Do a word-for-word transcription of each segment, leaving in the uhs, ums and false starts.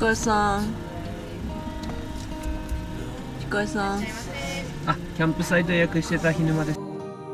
疲れさん。お疲れさん。 あ、キャンプサイト予約してた日沼です。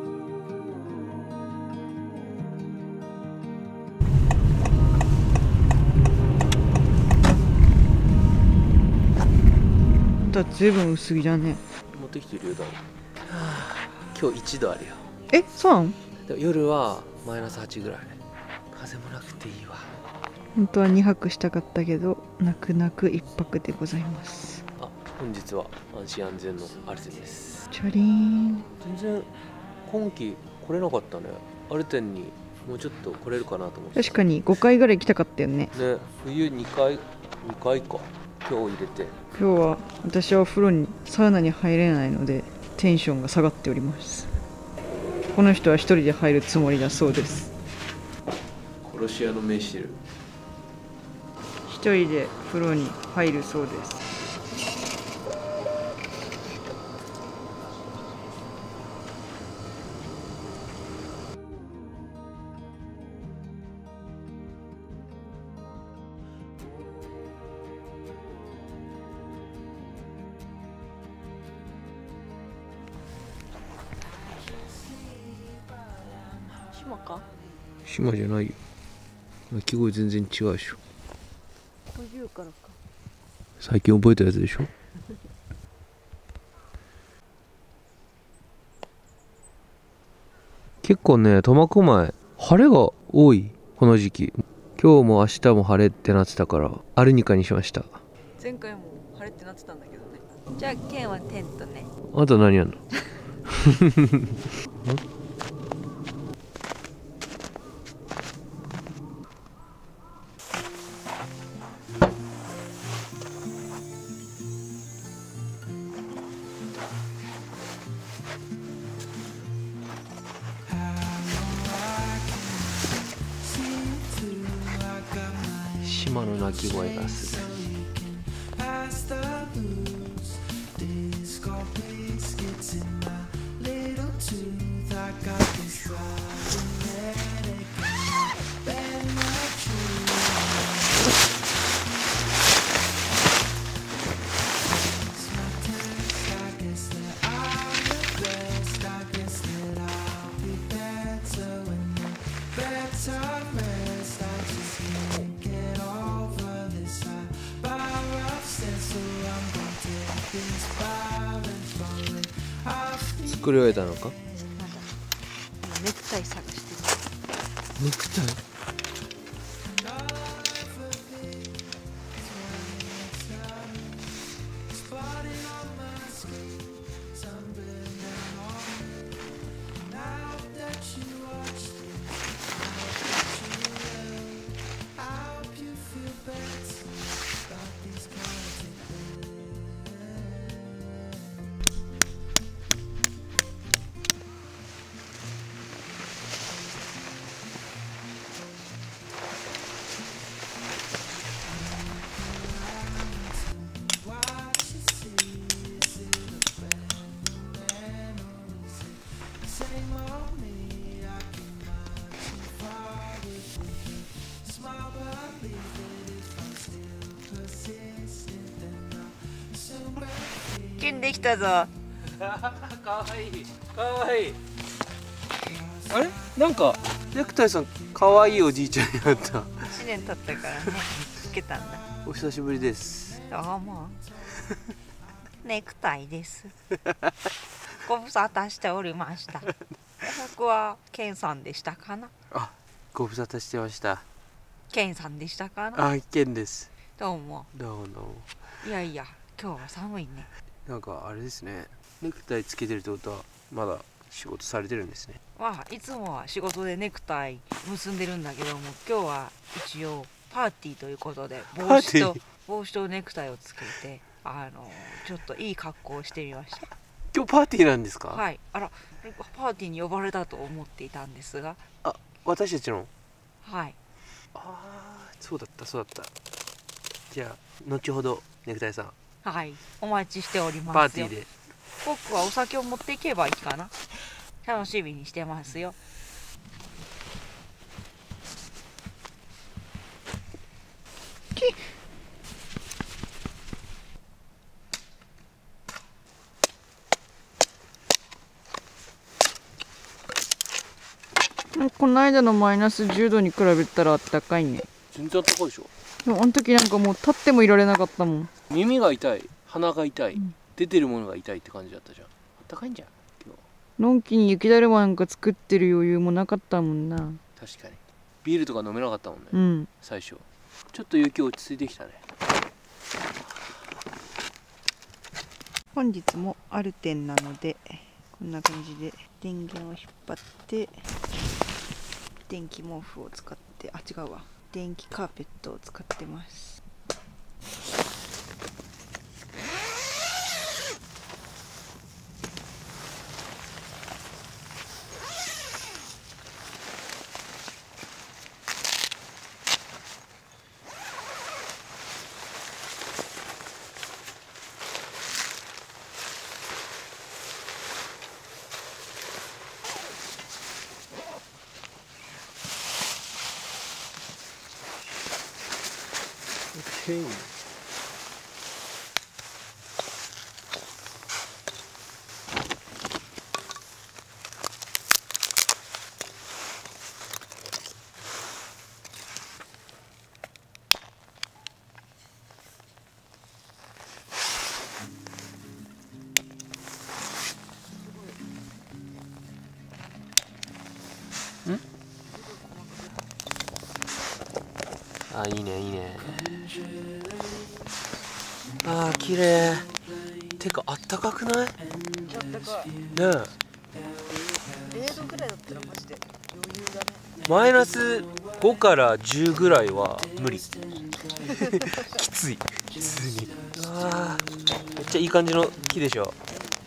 だって随分薄着だね。 持ってきてるよ、だろ。今日いちどあるよ。 え、そうなの？ 夜はマイナスはちぐらい。風もなくていいわ。 本当はにはくしたかったけど、泣く泣くいっぱくでございます。 あ、本日は安心安全のアルテンです。 チャリーン。 全然今季来れなかったね。アルテンにもうちょっと来れるかなと思って。 確かにごかいぐらい来たかったよね。 ね、冬にかい、にかいか。今日入れて。 今日は私はお風呂にサウナに入れないのでテンションが下がっております。この人は一人で入るつもりだそうです。 殺し屋の目してる。 一人で風呂に入るそうです。島か？ 島じゃないよ。鳴き声全然違うでしょ。 ごじゅうからか。 最近覚えたやつでしょ。結構ね、苫小牧晴れが多いこの時期。今日も明日も晴れってなってたからアルニカにしました。 前回も晴れってなってたんだけどね。じゃあケンはテントね。 あと何やんの？島の鳴き声がする。作り終えたのか？ まだネクタイ探してる。 ネクタイ？ ケンできたぞ。 かわいい、かわいい。あれ、なんかネクタイさんかわいいおじいちゃんになった。 いちねん経ったからね。つけたんだ。 お久しぶりです。 どうも。ネクタイです。ご無沙汰しておりました。僕はケンさんでしたかな。 あ、ご無沙汰してました。 ケンさんでしたかな。 あ、ケンです。 どうも。 どうもどうも。 いやいや、今日は寒いね。 なんかあれですね。ネクタイつけてるってことはまだ仕事されてるんですね。 まあいつもは仕事でネクタイ結んでるんだけども、今日は一応パーティーということで帽子と帽子とネクタイをつけて、あのちょっといい格好をしてみました。 今日パーティーなんですか？ はい。あら、パーティーに呼ばれたと思っていたんですが。 あ、私たちの。 はい。 ああ、そうだったそうだった。じゃあ後ほどネクタイさん。 はい。お待ちしておりますよ。 パーティーで。 僕はお酒を持っていけばいいかな。楽しみにしてますよ。 この間のマイナスじゅうどに比べたらあったかいね。 全然あったかいでしょ。 でもあの時なんかもう立ってもいられなかったもん。 耳が痛い、鼻が痛い、 うん、 出てるものが痛いって感じだったじゃん。あったかいんじゃん今日。 のんきに雪だるまなんか作ってる余裕もなかったもんな。 確かにビールとか飲めなかったもんね、 うん、 最初。ちょっと雪落ち着いてきたね。 本日もアルテンなのでこんな感じで電源を引っ張って電気毛布を使って、あ、違うわ、電気カーペットを使ってます。 あ、いいねいいね。あー綺麗。てかあったかくない？あったかいねえ。 れいどぐらいだったらマジで余裕だね。 マイナスごからじゅうぐらいは無理。きつい普通に。あーめっちゃいい感じの木でしょ。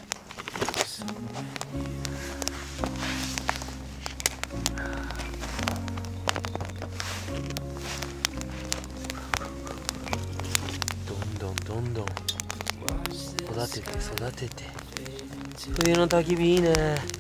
どんどんどんどん育てて育てて。冬の焚き火いいね。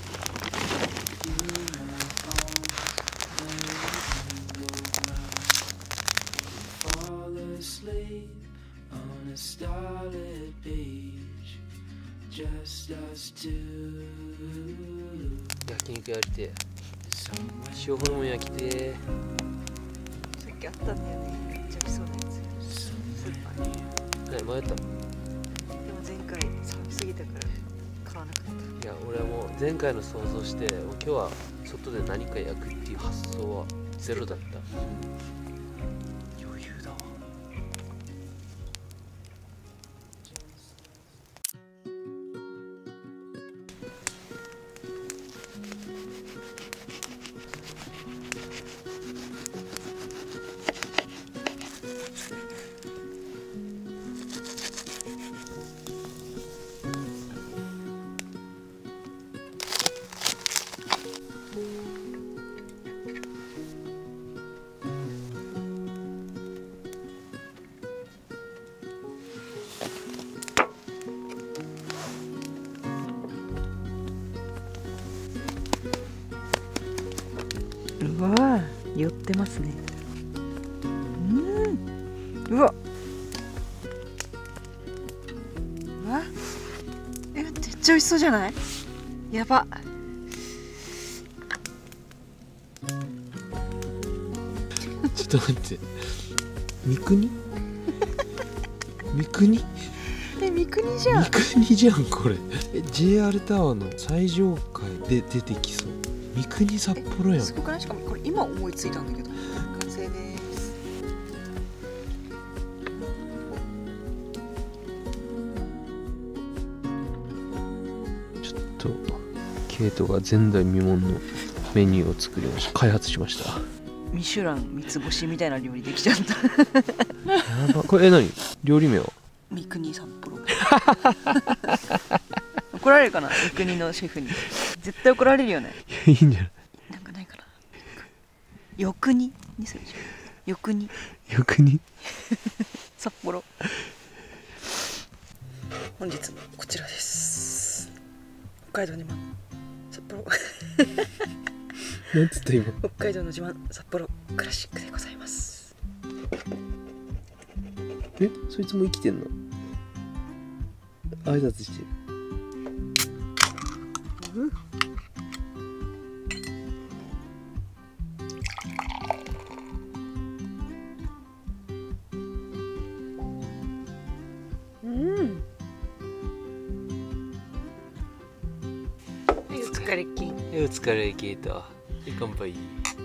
焼肉やりてえ。塩ホルモン焼きてえ。 さっきあったんだよね、めっちゃ美味しそうなやつスーパーに。 はい、迷った。 でも前回寒すぎたから買わなかった。 いや俺はもう前回の想像して、もう今日は外で何か焼くっていう発想はゼロだった。余裕だわ。 うわー、寄ってますね。うん、うわうわえ、めっちゃ美味しそうじゃない？やば。 ちょっと待って、三国三国え、三国じゃん。 三国じゃんこれ。え ジェイアール タワーの最上階で出てきそう。三国札幌やん。 すごくない？しかもこれ今思いついたんだけど。完成です。 ちょっとケイトが前代未聞のメニューを作りました。開発しました。 ミシュラン三つ星みたいな料理できちゃった。 やば。これえ何？料理名は？ 三国札幌。怒られるかな、三国のシェフに。絶対怒られるよね。 いやいいんじゃない？ なんかないかな。よくににするでしょ。よくに。 よくに札幌。本日もこちらです。北海道にも札幌。 なんつった今？ 北海道の自慢札幌クラシックでございます。 え、そいつも生きてんの？挨拶してる。 う疲れっき。 お疲れケイト。乾杯。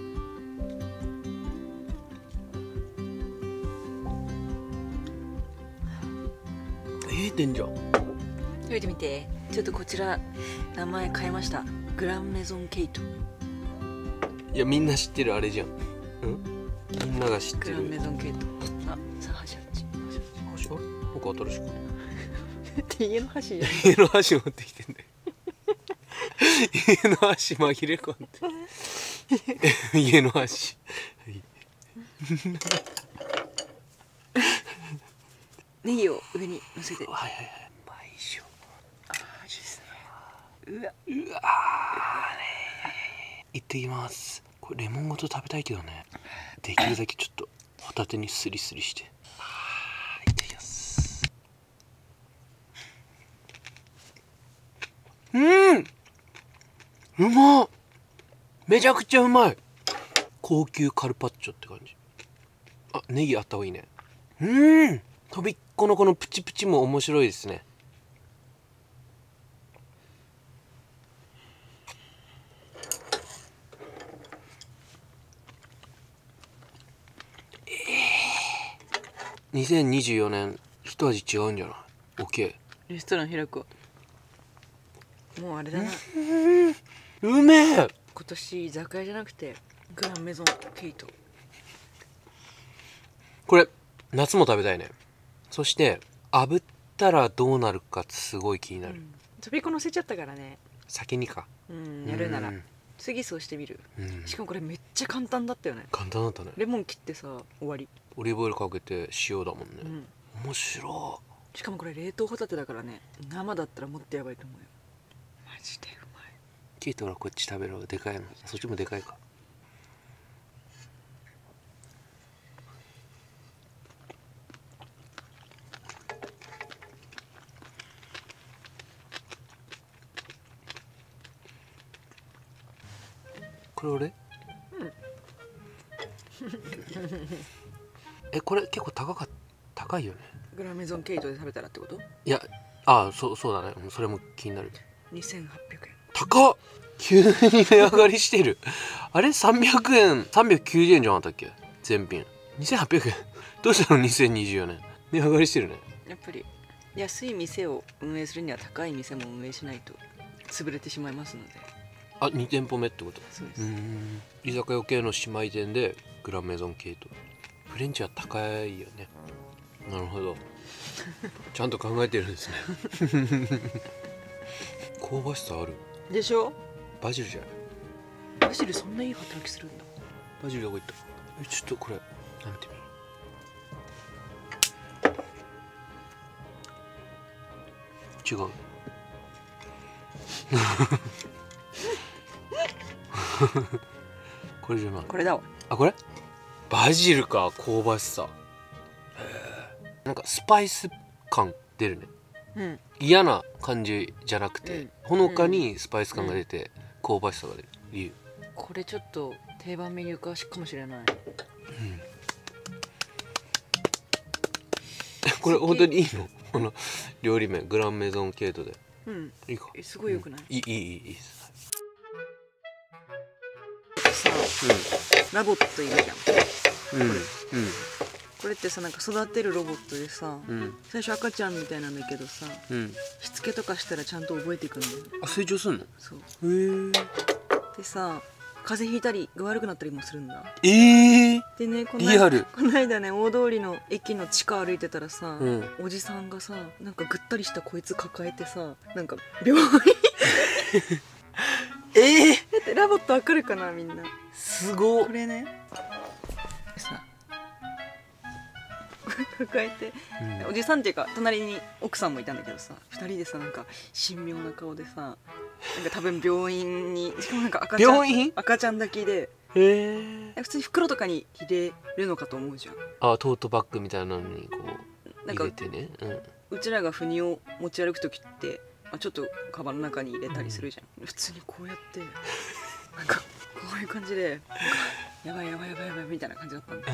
ええてんじゃん。 食べてみて。ちょっとこちら名前変えました。グランメゾンケイト。 いやみんな知ってるあれじゃん。うん？みんなが知ってる。 グランメゾンケイト。あ、さあ箸あっち。 箸？あれ？僕新しく。 って家の箸じゃん。 家の箸持ってきてんだよ。家の箸紛れ込んで。家の箸。 ネギを上に乗せて。 はいはいはい。まあいいしょ。 ああ、いいですね。うわ。 うわー。いってきます。これレモンごと食べたいけどね。できるだけちょっとホタテにスリスリして。いってきます。うん。うまっ。めちゃくちゃうまい。高級カルパッチョって感じ。あ、ネギあった方がいいね。うん。とびっこのこのプチプチも面白いですね。にせんにじゅうよねん一味違うんじゃない？ OK。 レストラン開くわ。もうあれだな。 うめえ。 今年居酒屋じゃなくてグランメゾンケイト。 これ夏も食べたいね。そして炙ったらどうなるかすごい気になる。 とびっこ乗せちゃったからね。 先にか。 うん、やるならうん次そうしてみる。 うんしかもこれめっちゃ簡単だったよね。 簡単だったね。 レモン切ってさ終わり。 オリーブオイルかけて塩だもんね、 うん、 面白しかもこれ冷凍ホタテだからね、生だったらもっとやばいと思うよ。マジでうまい。 い。ケイトはこっち食べろ。でかいの。そっちもでかいか。これ俺？うんえ、これ結構高かっ高いよね。 グランメゾンケイトで食べたらってこと？ いや、ああ、そうそうだね。うんそれも気になる。 にせんはっぴゃくえん。 高っ。急に値上がりしてる。あれさんびゃくえん、さんびゃくきゅうじゅうえんじゃなかったっけ？全品にせんはっぴゃくえん。どうしたの？にせんにじゅうよねん値上がりしてるね。 やっぱり安い店を運営するには高い店も運営しないと潰れてしまいますので。 あ、に店舗目ってこと？ そうです。 うーん、居酒屋系の姉妹店でグランメゾンケイト。フレンチは高いよね。なるほど。ちゃんと考えてるんですね。香ばしさある。 でしょ？ バジルじゃない？ バジルそんないい働きするんだ。 バジルどこ行った？え、ちょっとこれ舐めてみ。違う。これじゃない。 これだわ。 あ、これバジルか。香ばしさ。へえ。なんかスパイス感出るね。 うん。 嫌な感じじゃなくて、 うんほのかにスパイス感が出て、香ばしさが出る。いいよ。 これちょっと定番メニュー化かもしれない。 これ本当にいいの？この料理名グランメゾンケイトで。 うん。 いいか。 え、すごい良くない？ いいいいいいいいです。 さあ、ラボットいるじゃん。 うんうんこれってさ、なんか育てるロボットでさ、 うん最初赤ちゃんみたいなんだけどさ、 うんしつけとかしたらちゃんと覚えていくんだよ。 あ、成長すんの？ そうへでさ、風邪ひいたり具悪くなったりもするんだ。 えええでね、このリアル。 この間ね、大通りの駅の地下歩いてたらさ、 うんおじさんがさ、なんかぐったりしたこいつ抱えてさ、なんか病院ええだってラボットわかるかな、みんな。 すごっ。 これねさ抱えて、おじさんっていうか隣に奥さんもいたんだけどさ、ふたりでさ、なんか神妙な顔でさ、なんか多分病院に、しかもなんか赤ちゃん病院赤ちゃん抱きで、 へえ。 普通に袋とかに入れるのかと思うじゃん。 あ、トートバッグみたいなのにこうなんか入れてね。うん。 うちらが不妊を持ち歩く時って、まあ、ちょっとカバンの中に入れたりするじゃん、うん、普通にこうやってなんかこういう感じで、なんかやばいやばいやばいやばいみたいな感じだったんだ。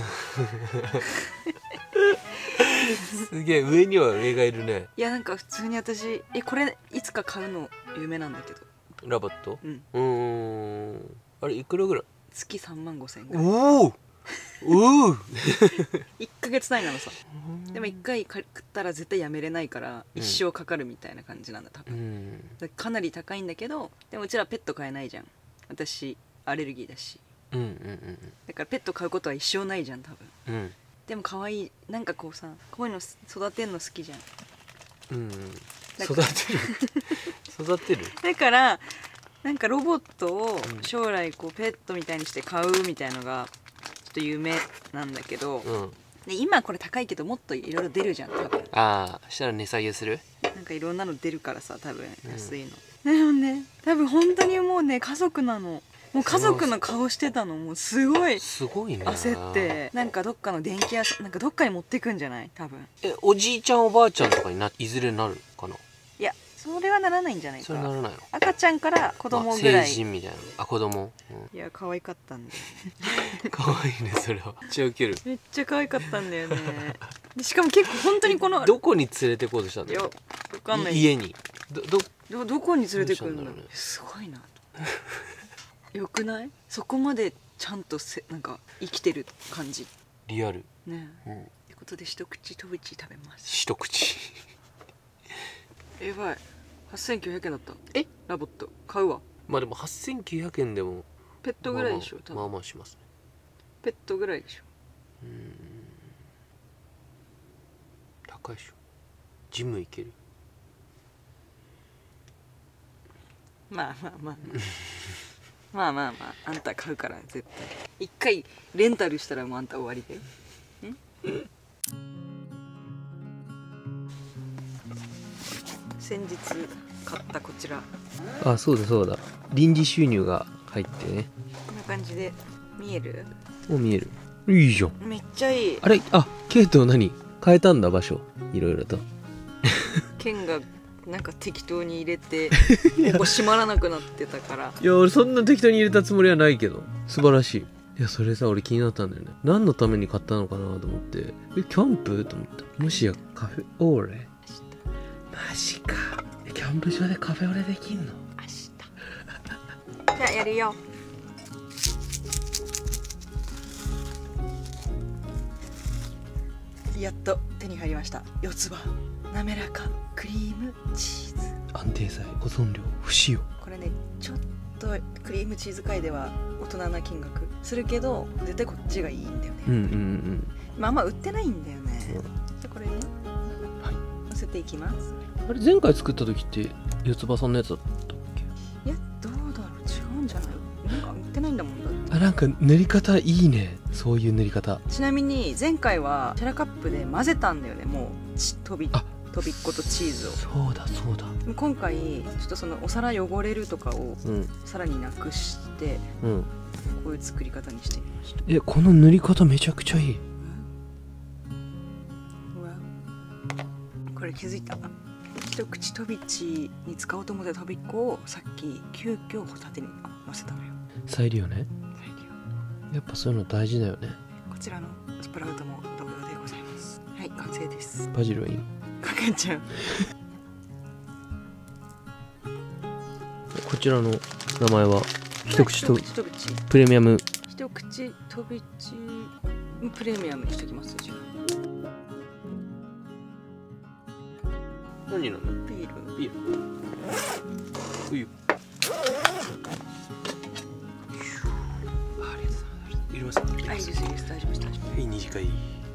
すげえ、上には上がいるね。 いや、なんか普通に私、えこれいつか買うの夢なんだけど、 ラバット。 うんうーん。あれいくらぐらい？ 月さんまんごせんえんぐらい。 おおおおいっかげつ単位なのさ。でもいっかい食ったら絶対やめれないから一生かかるみたいな感じなんだ多う分。 ん。 だからかなり高いんだけど、でもうちらペット飼えないじゃん。私アレルギーだし。 うんうんだからペット飼うことは一生ないじゃん多分。 うんうんでも可愛い、なんかこうさ、こういうの育てんの好きじゃん。 うん。 だから育てる育てる。 だからなんかロボットを将来こうペットみたいにして飼うみたいのがちょっと夢なんだけど、 うん。 で今これ高いけどもっといろいろ出るじゃん多分。 ああ、したら値下げする？ なんかいろんなの出るからさ多分安いの。でもね多分本当にもうね家族なの。もう家族の顔してたの。もうすごいすごいね。 焦ってなんかどっかの電気屋さんなんかどっかに持ってくんじゃない多分。 え、おじいちゃんおばあちゃんとかにないずれなるかな？ いやそれはならないんじゃないか。 それならないの？ 赤ちゃんから子供ぐまあらい。 成人みたいな。あ、子供。 いや可愛かったんだようん、かわいいねそれは。めっちゃウケる。 めっちゃ可愛かったんだよね。でしかも結構本当にこのどこに連れてこうとしたんだよ。 いやわかんない。 い家に。どどどどこに連れてくるんだろうどうしたんだろうね。 すごいなと。よくない？そこまでちゃんとせなんか生きてる感じリアル。 ねえ。 うん。 ということで一口飛び地食べます。 一口。 やばい。はっせんきゅうひゃくえんだった。え？ラボット買うわ。 まあでもはっせんきゅうひゃくえんでもペットぐらいでしょ多分。 まあまあまあまあしますね。 ペットぐらいでしょ。 うん。高いでしょ。ジム行ける。 まあまあまあまあまあまああんた買うから絶対一回レンタルしたらもうあんた終わりだよ。ん先日買ったこちらあ、そうだそうだ。臨時収入が入ってね。 こんな感じで見える？ もう見える。いいじゃん。 めっちゃいい。 あれ、あ、ケイト何変えたんだ場所。いろいろと。 剣がなんか適当に入れてここ閉まらなくなってたから。 いや俺そんな適当に入れたつもりはないけど素晴らしい。いやそれさ俺気になったんだよね。何のために買ったのかなと思って、えキャンプと思った。もしやカフェオーレマジか。キャンプ場でカフェオレできんの？ 明日じゃあやるよ。やっと手に入りました。四つ葉滑らかクリームチーズ。 安定剤保存料不使用。 これねちょっとクリームチーズ界では大人な金額するけど絶対こっちがいいんだよね。 うんうんうんまああんま売ってないんだよね。 うんじゃあこれねはい乗せていきます。 あれ前回作った時って四つ葉さんのやつだったっけ？ いやどうだろう違うんじゃない？なんか売ってないんだもんだって。 あ、なんか塗り方いいね。そういう塗り方。 ちなみに前回はシャラカップで混ぜたんだよね。もうちとびあとびっことチーズを。 そうだそうだ。 今回ちょっとそのお皿汚れるとかをうんさらになくしてうん。 こういう作り方にしてみました。 え、この塗り方めちゃくちゃいい。 うわこれ気づいた？一口飛び地に使おうと思ったとびっこをさっき急遽ホタテに乗せたのよ。 再利用ね。やっぱそういうの大事だよね。 こちらのスプラウトも同様でございます。はい完成です。 バジルはいいの？ かけちゃう。 こちらの名前は一口と一口飛び地プレミアム。 一口飛び地プレミアムにしときますじゃあ。 何なの？ ビールビール。冬。ありがとうございます。入れます。 あいいですいいです大丈夫です大丈夫。 はい、二次会。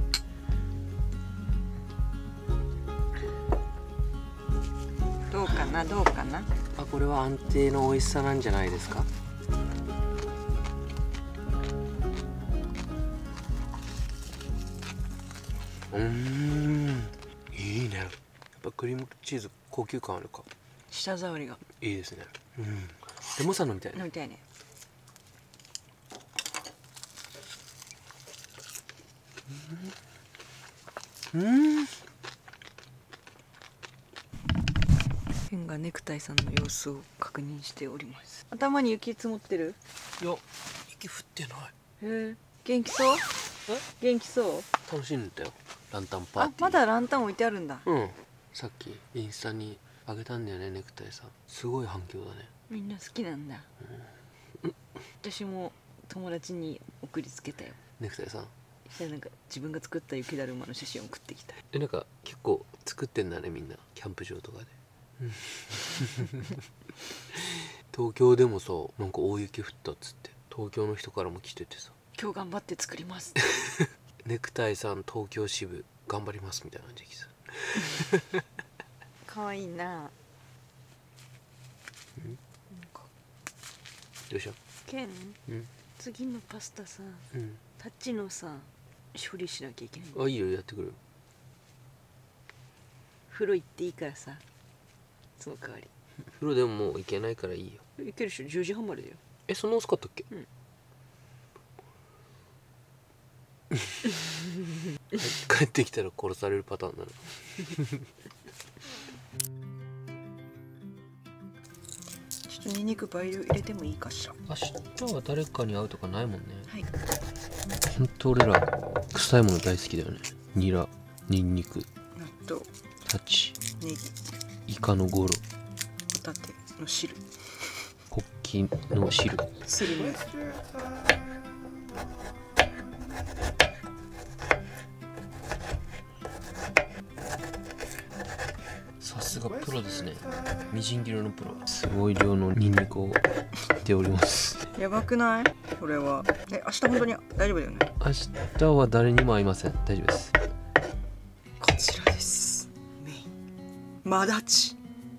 どうかなどうかな。 あ、これは安定の美味しさなんじゃないですか？うーん、いいね。やっぱクリームチーズ高級感あるか。 舌触りがいいですね。うん。レモンサンドみたいな。 飲みたいね。 うん。うん。 ペンがネクタイさんの様子を確認しております。頭に雪積もってる？ いや、雪降ってない。 へえ元気そう？元気そう？ 楽しんでたよ。ランタンパーティー。 あまだランタン置いてあるんだ。 うん。さっきインスタにあげたんだよねネクタイさん。すごい反響だね。 みんな好きなんだ、うん、私も友達に送りつけたよネクタイさん。 そしたらなんか自分が作った雪だるまの写真を送ってきた。 えなんか結構作ってんだねみんなキャンプ場とかで東京でもさなんか大雪降ったっつって東京の人からも来ててさ、 今日頑張って作りますネクタイさん東京支部頑張りますみたいな感じでさかわいいな。 どうした？ ケン、 うん、 次のパスタさ、 うん、 タッチのさ処理しなきゃいけない。 あいいよやってくる。 風呂行っていいからさ、その代わり。 風呂でももう行けないからいいよ。 行けるでしょ、じゅうじはんまでだよ。 えそんな遅かったっけ？うん、帰ってきたら殺されるパターンなのちょっとニンニク倍量入れてもいいかしら。 明日は誰かに会うとかないもんね。 はい。 ほんと俺ら臭いもの大好きだよね。ニラ、ニンニク、 納豆、 タチ、 ネギ、 イカのゴロ、 ホタテの汁、 ホッキの汁、 すり身。 さすがプロですね。みじん切りのプロ。すごい量のニンニクを切っております。 やばくない？これは。え、明日本当に大丈夫だよね？ 明日は誰にも会いません。大丈夫です。 こちらです。メイン。マダチ。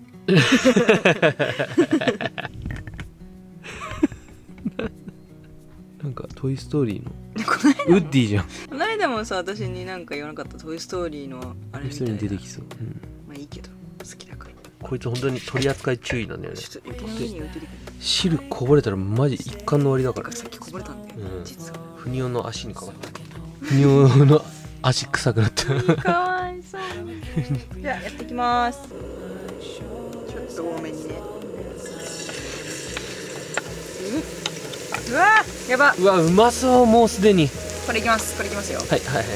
なんかトイストーリーのウッディじゃん。 この間もさ、私になんか言わなかったトイストーリーのあれみたいな。 トイストーリーに出てきそう。うん、 まあいいけど、好きだから。 こいつ本当に取り扱い注意なんだよね。 ちょっと雪の上に置いてるけど。 汁こぼれたらマジ一貫の終わりだから。 さっきこぼれたんだよ、 うん、 実は。 ふにおの足にかかった。ふにおの足臭くなった。 かわいそう。じゃあやっていきます。ちょっと多めにね。うわーやば。 うわうまそう。もうすでにこれいきます。これいきますよ。 はいはいはい。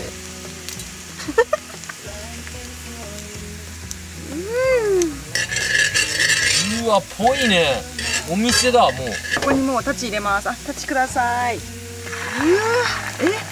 うわぽいね。お店だもう。 ここにもうタチ入れます。あ、タチください。うわえうわ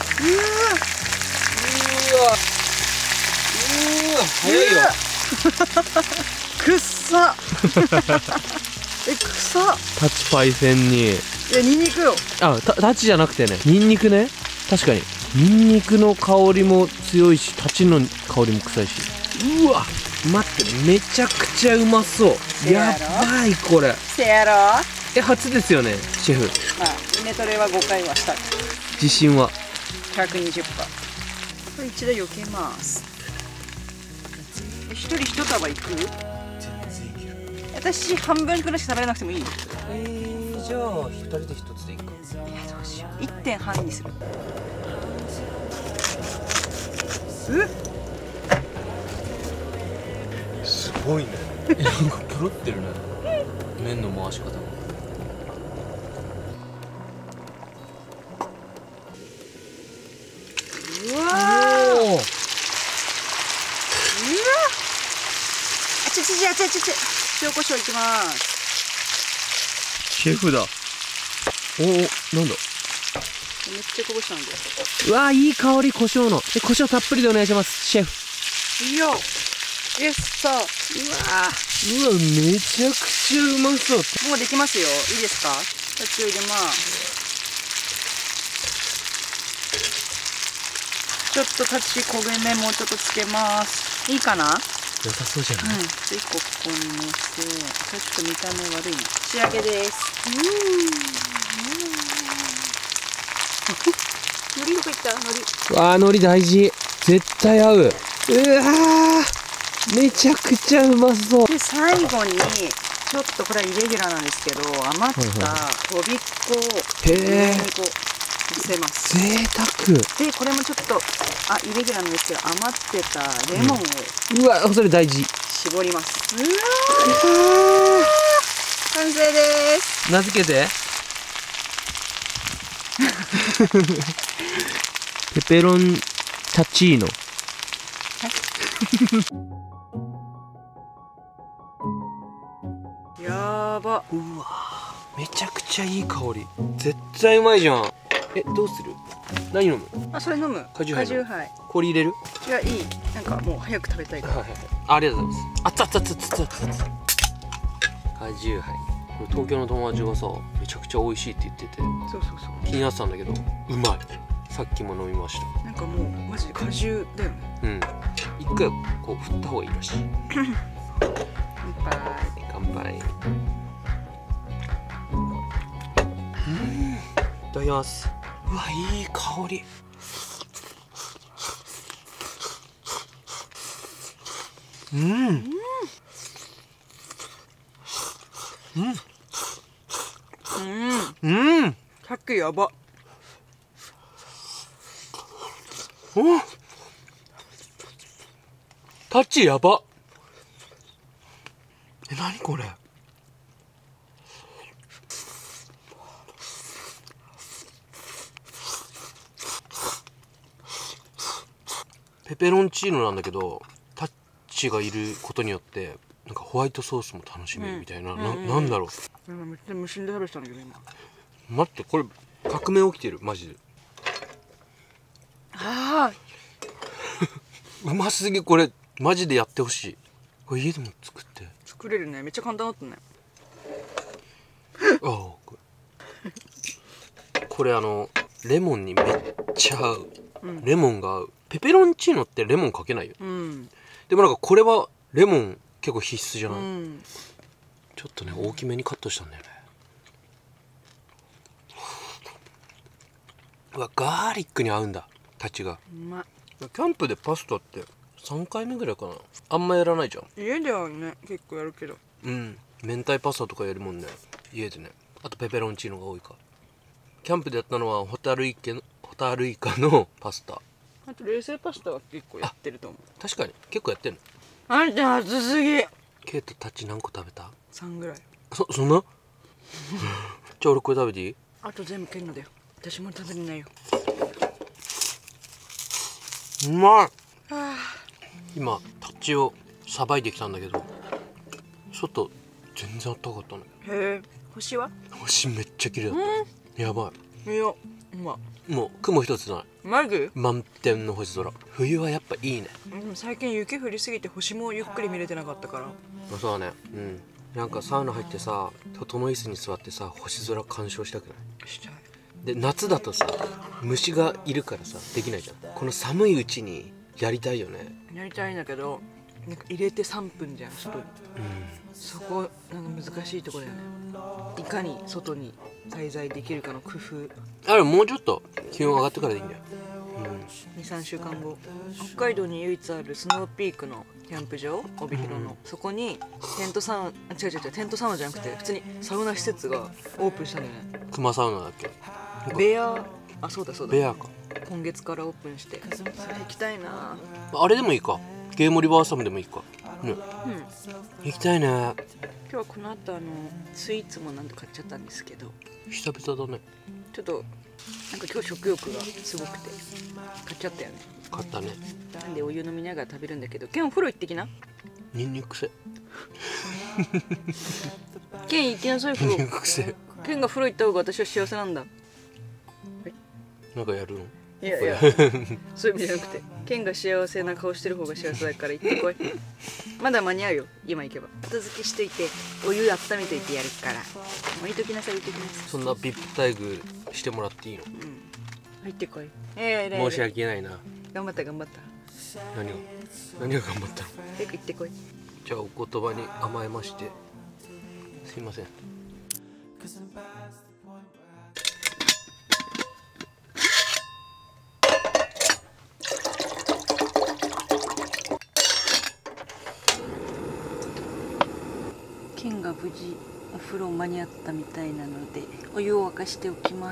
うわうわ早いよ。 くっさえくさ。 タチパイセンに。 いやニンニクよ。 あたタチじゃなくてね、ニンニクね。確かにニンニクの香りも強いし、タチの香りも臭いし。うわ待って、めちゃくちゃうまそう。やばいこれ。 せやろ。 え初ですよねシェフ。 まあイネトレはごかいはした。 自信はひゃくにじゅっパーセント。これ一度避けます。一人一束いく？私半分くらいしか食べれなくてもいい？ えー、じゃあふたりでひとつでいいか。 いやどうしよう。いってんはんにする。えすごいね。なんかプロってるね。麺の回し方が。 うわー。うわ。あちちちあちちち。塩コショウいきます。 シェフだ。おおなんだ。 めっちゃこぼしたんで。 うわいい香り胡椒の。え胡椒たっぷりでお願いしますシェフ。 いいよ。よっさ。うわうわめちゃくちゃうまそう。 もうできますよ。いいですか？タチを入れます。ちょっとタチ焦げ目もうちょっとつけます。いいかな？ 良さそうじゃない？ うん。いっこここにのせ。これちょっと見た目悪いな。仕上げです。うん。海苔どこ行った？海苔。 わあ海苔大事。絶対合う。うわめちゃくちゃうまそう。 で最後にちょっとこれはイレギュラーなんですけど、余ったとびっこを上にこう乗せます。 贅沢。 でこれもちょっとあイレギュラーなんですけど、余ってたレモンを、 うん、うわそれ大事。 絞ります。うわ完成です。 名付けてペペロンタチーノ。 やば。 うわめちゃくちゃいい香り。絶対うまいじゃん。えどうする？何飲む？ あ、それ飲む。 果汁杯。 杯。 氷入れる？ いや、いい。なんかもう早く食べたいから。 はいはいはい。ありがとうございます。あったあったあったあったあった。果汁杯。東京の友達がさめちゃくちゃ美味しいって言ってて、 そうそうそう。 気になってたんだけどうまい。さっきも飲みました。 なんかもうマジで果汁だよね。 うん。一回こう振った方がいいらしい。 乾杯。 乾杯。うん。いただきます。うわいい香り。うん。うん。うん。うん。 さっきやば。 お。タッチやば。え、なにこれ。ペペロンチーノなんだけどタッチがいることによってなんかホワイトソースも楽しめるみたいな、うん、な, なんだろう。めっちゃ無心で食べてたんだけど今。 待ってこれ革命起きてるマジで。 ああうますぎ。これマジでやってほしい。これ家でも作って作れるね。めっちゃ簡単だったね。 ああこれこれあのレモンにめっちゃ合う、うん、レモンが合う。ペペロンチーノってレモンかけないよ、うん、でもなんかこれはレモン結構必須じゃない、うん、ちょっとね大きめにカットしたんだよね。うわガーリックに合うんだたちが。 うまい。 キャンプでパスタってさんかいめぐらいかな。あんまやらないじゃん。 家ではね結構やるけど。 うん。明太パスタとかやるもんね家でね。あとペペロンチーノが多いか。キャンプでやったのはホタルイカのホタルイカのパスタ。 あと冷製パスタは結構やってると思う。 確かに結構やってんの。 あんた熱すぎ。 ケイトたち何個食べた？ さんぐらい。 そそんな？じゃあ俺これ食べていい？ あと全部ケンのだよ。私も食べれないよ。 うまい。今タッチをさばいてきたんだけど外全然あったかかったの。 へえ。星は？ 星めっちゃ綺麗だった。やばい。いや、うま。 もう雲一つない。 マジ？ 満天の星空。冬はやっぱいいね。 でも最近雪降りすぎて星もゆっくり見れてなかったから。 そうだね。うん。なんかサウナ入ってさ、整い椅子に座ってさ、星空鑑賞したくない？ したい。 で夏だとさ、虫がいるからさできないじゃん。この寒いうちにやりたいよね。 やりたいんだけど、なんか入れてさんぷんじゃん外に。うん。そこなんか難しいところだよね。いかに外に滞在できるかの工夫。 あれもうちょっと気温上がってからでいいんだよ。 にさんしゅうかんご、北海道に唯一あるスノーピークのキャンプ場、帯広の、うん、そこにテントサウナ、違う違う違う、テントサウナじゃなくて普通にサウナ施設がオープンしたんだよね。 熊サウナだっけ？ ベア、あ、そうだそうだ、 ベアか。 今月からオープンして、それ行きたいな。 あれでもいいか、ゲームリバーサムでもいいか。うん、うん、行きたいね。今日はこの後あのスイーツもなんと買っちゃったんですけど、 久々だね。 ちょっとなんか今日食欲がすごくて買っちゃったよね。 買ったね。 なんでお湯飲みながら食べるんだけど、ケンお風呂行ってきな。 ニンニク癖。 ケン行きなさい風呂。 ニンニク癖。 ケンが風呂行った方が私は幸せなんだ。 なんかやるの？ いやいや、そういう意味じゃなくて、ケンが幸せな顔してる方が幸せだから行ってこい。まだ間に合うよ、今行けば。片付けしといてお湯温めといてやるから。もう置いときなさい、置いときなさい。 そんなビップ待遇してもらっていいの？うん、 入ってこい。えー、申し訳ないな。 頑張った頑張った。 何を何を頑張ったの？ 早く行ってこい。 じゃあお言葉に甘えましてすいません。 ケンが無事お風呂間に合ったみたいなのでお湯を沸かしておきます。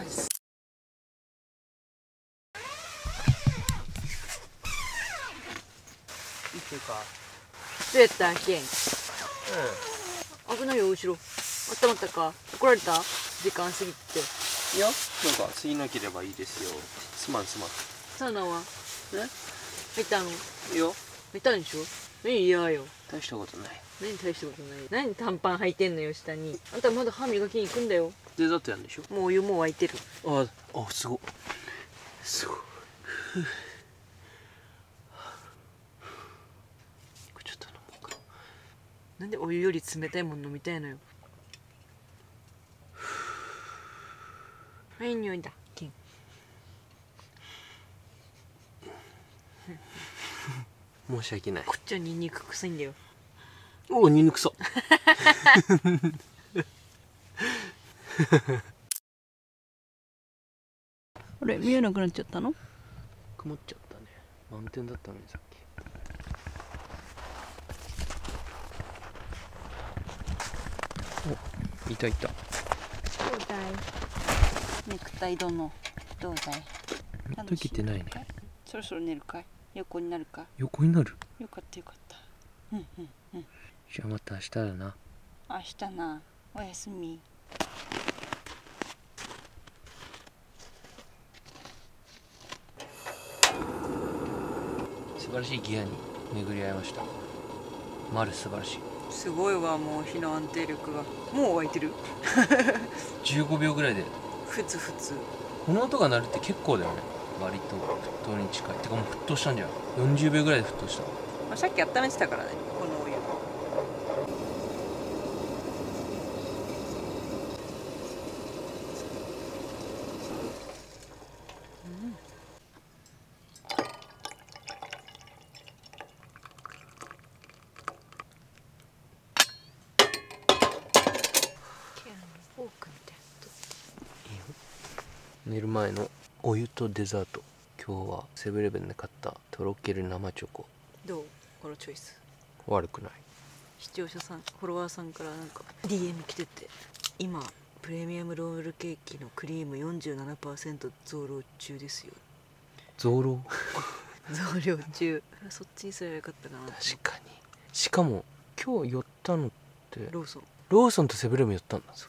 っていうかどうやったケン？うん、危ないよ後ろ。温まったか？怒られた？時間過ぎて。 いや、なんか過ぎなければいいですよ。すまんすまん。 サウナは？え？入ったの？ いいよ。 入ったんでしょ？え、嫌よ。 大したことない。 何大したことない。何短パン履いてんのよ下に。あんたまだ歯磨きに行くんだよ。 デザートやんでしょ。 もうお湯もう沸いてる。 ああ、すごいすごい。これちょっと飲もうか。 なんでお湯より冷たいもの飲みたいのよ。はい匂いだ。金申し訳ない。 こっちはニンニク臭いんだよ。 おお、ニンニク臭あれ見えなくなっちゃったの？ 曇っちゃったね。満点だったのにさっき。お、いたいた。 どうだいネクタイ殿、どうだい。 と切ってないね。 そろそろ寝るかい。横になるか。 横になる。 よかったよかった。うんうんうん。 じゃあまた明日だな。 明日な。おやすみ。 素晴らしいギアに巡り合いました。マル素晴らしい。 すごいわ、もう火の安定力が。もう沸いてる。 じゅうごびょうぐらいで。 ふつふつ。 この音が鳴るって結構だよね。割と沸騰に近い。てかもう沸騰したんじゃん。よんじゅうびょうぐらいで沸騰した。 まあ、さっき温めてたからね、このお湯。 寝る前のお湯とデザート。今日はセブンイレブンで買ったとろける生チョコ。 どうこのチョイス。 悪くない。 視聴者さん、フォロワーさんからなんか ディーエム 来てて、今プレミアムロールケーキのクリーム よんじゅうななパーセント 増量中ですよ。 増量増量中。そっちにすればよかったかな。 確かに。しかも今日寄ったのってローソン。 ローソンとセブンイレブン寄ったんだ。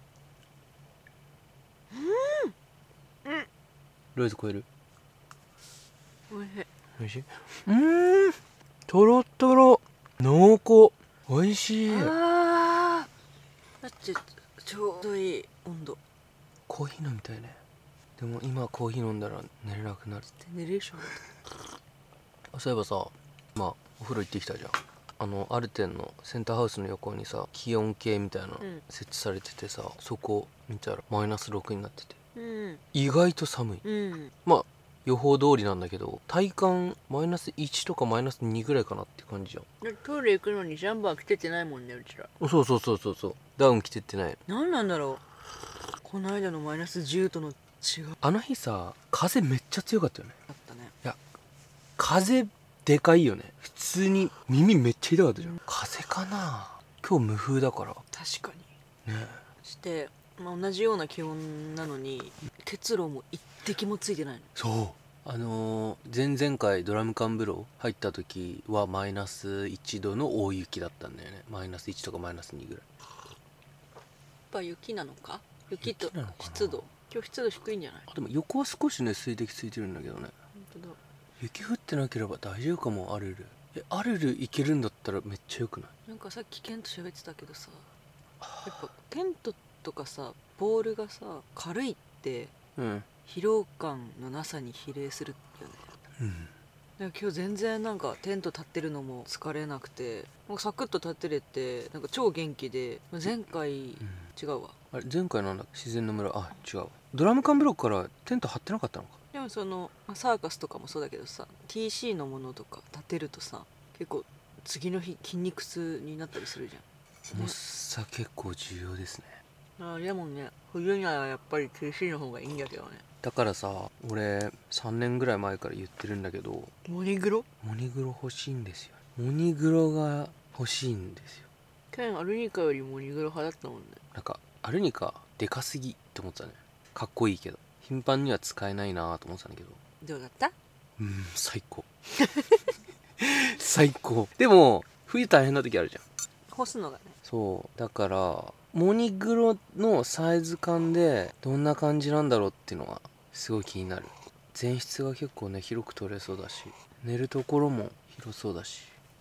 うんうん。 ロイズ超える。 おいしい。 おいしい。うーん、とろとろ濃厚。おいしい。 あーだってちょうどいい温度。 コーヒー飲みたいね。でも今コーヒー飲んだら寝れなくなる。 寝れるでしょ。 そういえばさ、まあお風呂行ってきたじゃん。あのアルテンのセンターハウスの横にさ、気温計みたいなの設置されててさ、そこ見たらマイナスろくになってて、 うん、 意外と寒い。 うん、 まあ予報通りなんだけど、体感マイナスいちとかマイナスにぐらいかなって感じじゃん。 トイレ行くのにジャンバー着ててないもんね、うちら。 そうそうそうそうそう。ダウン着てってない。 何なんだろう、この間のマイナスじゅうとの違う。 あの日さ、風めっちゃ強かったよね。 あったね。 いや、風でかいよね。普通に耳めっちゃ痛かったじゃん、うん、風かな。今日無風だから。 確かにね。 して、まあ、同じような気温なのに結露も一滴もついてないの。 そうあのー、前々回ドラム缶風呂入った時はマイナスいちどの大雪だったんだよね。マイナスいちとかマイナスにぐらい。 やっぱ雪なのか。雪と湿度。今日湿度低いんじゃない。 あ、でも横は少しね水滴ついてるんだけどね。 本当だ。 雪降ってなければ大丈夫かも。アルルえアルル行けるんだったらめっちゃよくない。 なんかさっきケンと喋ってたけどさ、やっぱケントとかさ、ボールがさ軽いってうん疲労感のなさに比例するよね。 うん。 だから今日全然なんかテント立ってるのも疲れなくて、もうサクッと立ってれてなんか超元気で。前回、うん、違うわ。 あれ前回なんだ自然の村。あ違う。ドラム缶ブロックからテント張ってなかったのか。 でもそのサーカスとかもそうだけどさ、 ティーシー のものとか立てるとさ結構次の日筋肉痛になったりするじゃん。 重さ結構重要ですね。 あれもんね、冬にはやっぱり ティーシー の方がいいんだけどね。 だからさ、俺さんねんぐらい前から言ってるんだけど、 モニグロモニグロ欲しいんですよ。モニグロが欲しいんですよ。 去年アルニカよりモニグロ派だったもんね。 なんかアルニカでかすぎって思ってたね。かっこいいけど頻繁には使えないなと思ってたんだけど。 どうだった？ うん、最高最高。でも冬大変な時あるじゃん、 干すのがね。 そうだからモニグロのサイズ感でどんな感じなんだろうっていうのがすごい気になる。前室が結構ね広く取れそうだし、寝るところも広そうだし、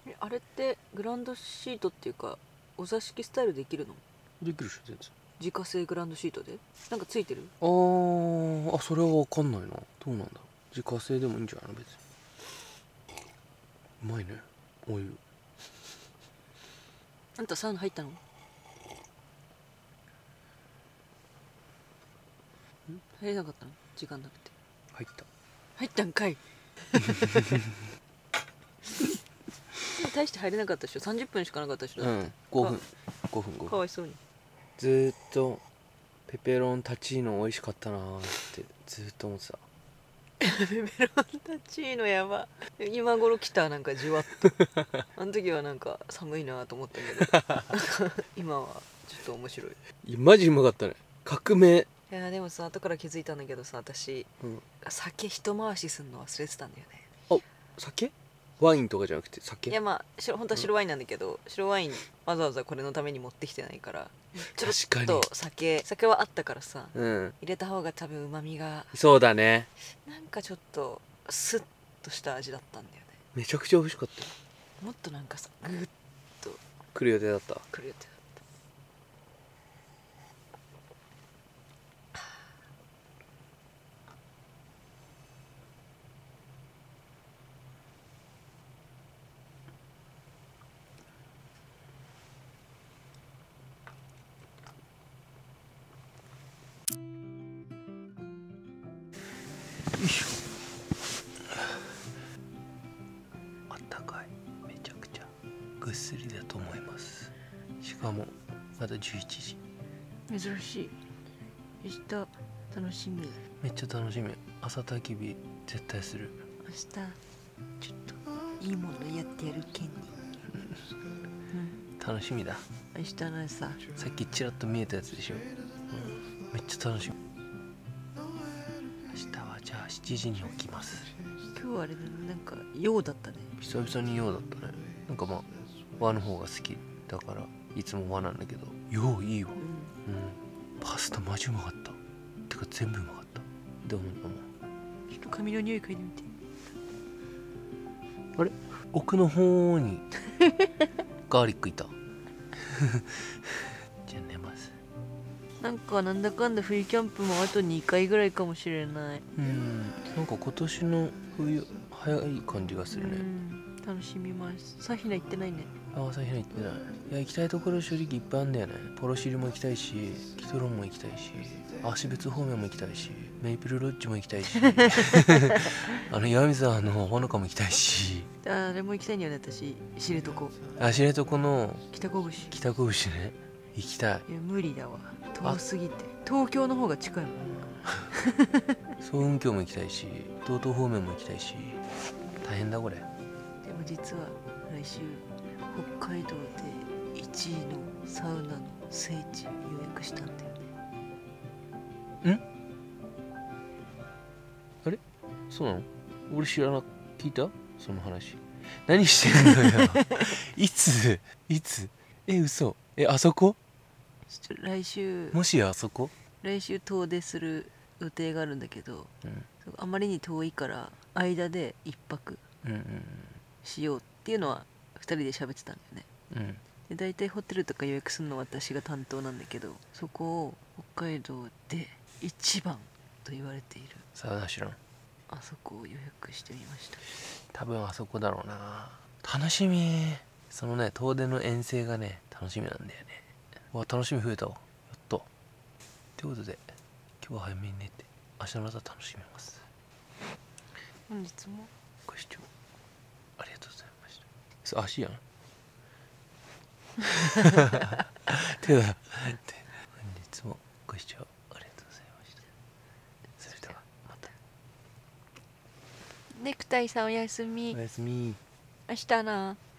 えあれってグランドシートっていうかお座敷スタイルできるの？ できるでしょ全然。 自家製グランドシートでなんかついてる？ あーあ、それは分かんないな。どうなんだろう。自家製でもいいんじゃないの別に。うまいねお湯。 あんたサウナ入ったの？入れなかったの？時間なくて。 入った。 入ったんかい大して入れなかったでしょ。さんじゅっぷんしかなかったでしょ。 うんごふんごふんごふん。 かわいそうに。 ずーっとペペロンタチーノ美味しかったなーってずーっと思ってた。 ペペロンタチーノやば。今頃来たなんかじわっとあの時はなんか寒いなと思ったけど今はちょっと面白い。 いやマジうまかったね。革命。 いやでもさ後から気づいたんだけどさ私、 うん、 酒一回しすんの忘れてたんだよね。 あ、酒？ワインとかじゃなくて酒？ いやまあ白本当は白ワインなんだけど、うん、白ワインわざわざこれのために持ってきてないからちょっと酒酒はあったからさ、うん、入れた方が多分うまみがそうだね。 なんかちょっとスッとした味だったんだよね。 めちゃくちゃ美味しかったよ。 もっとなんかさグッと来る予定だった。 来る予定だった。 よいしょ。あったかい。めちゃくちゃぐっすりだと思います。しかもまだじゅういちじ。 珍しい。明日楽しみ。 めっちゃ楽しみ。朝焚き火絶対する。 明日ちょっといいものやってやるけんに、 うん、楽しみだ。 明日の朝さっきちらっと見えたやつでしょ、うん、めっちゃ楽しみ。明日はじゃあしちじに起きます。 今日はあれだね、なんか陽だったね。 久々に陽だったね。なんかまあ和の方が好きだからいつも和なんだけど陽いいわ。うん、うん、パスタマジうまかった。てか全部うまかった。どう思ったの？ ちょっと髪の匂い嗅いでみて。 あれ奥の方にガーリックいたじゃあ寝ます。 なんかなんだかんだ冬キャンプもあとにかいぐらいかもしれない。 うん、なんか今年の冬早い感じがするね。 楽しみます。サヒナ行ってないね。 ああ、サヒナ行ってない。いや行きたいところ正直いっぱいあるんだよね。ポロシリも行きたいし、キトロンも行きたいし、芦別方面も行きたいし、メイプルロッジも行きたいしあの岩見沢のほのかも行きたいし、 あれも行きたいんだよね私。知床。 あ、知床の北拳北拳ね、行きたい。 いや無理だわ、遠すぎて。東京の方が近いもん総雲峡も行きたいし、道東方面も行きたいし、大変だこれ。でも実は来週北海道でいちいのサウナの聖地予約したんだよね。 ん？あれ？そうなの？俺知らな、聞いた？その話。何してんのよいつ？いつ？え、嘘？え、あそこ？ ちょっと来週もしやあそこ？来週遠出する予定があるんだけど、うん、あまりに遠いから間で一泊しようっていうのはふたりで喋ってたんだよね。うん、で大体ホテルとか予約するのは私が担当なんだけど、そこを北海道で一番と言われているサウナ知らん。 あそこを予約してみました。 多分あそこだろうな。楽しみ。そのね遠出の遠征がね楽しみなんだよね。わ、楽しみ増えたわ。やっと。ということで今日は早めに寝て明日の朝楽しみます。 本日もご視聴ありがとうございました。そう、足やん手だ。本日もご視聴ありがとうございました。それではまた。 ネクタイさんおやすみ。 おやすみ。 明日な。